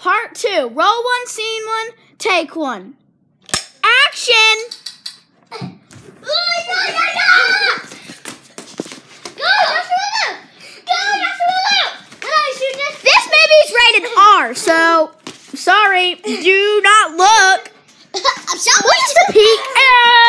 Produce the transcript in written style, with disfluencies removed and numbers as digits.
Part 2. Roll one, scene one, take one. Action! This baby's rated R, so sorry. Do not look. I'm sorry. Please peek.